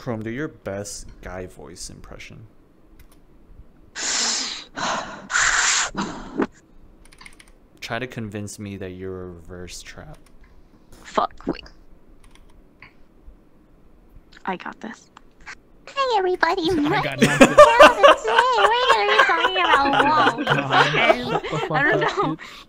Chrome, do your best guy voice impression. Try to convince me that you're a reverse trap. Fuck, wait. I got this. Hey everybody, I got today we're gonna be talking about whoa, you fuckers. I don't know.